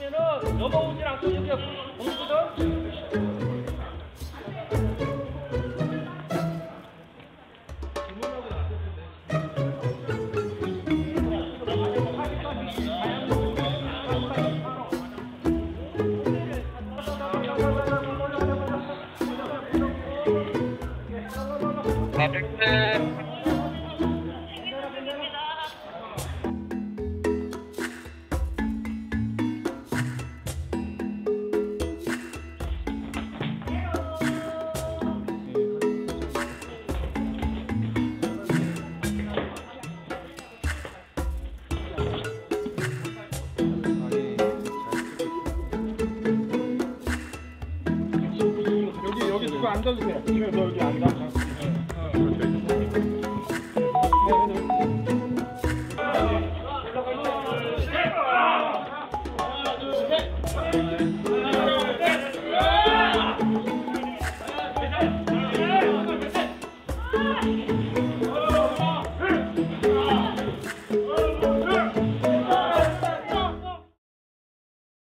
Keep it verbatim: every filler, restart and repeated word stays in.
그러면은 넘어오질 않고 이렇게 오거든. 여기 여기 누가 앉아주세요. 이거 너 여기 앉아. 네.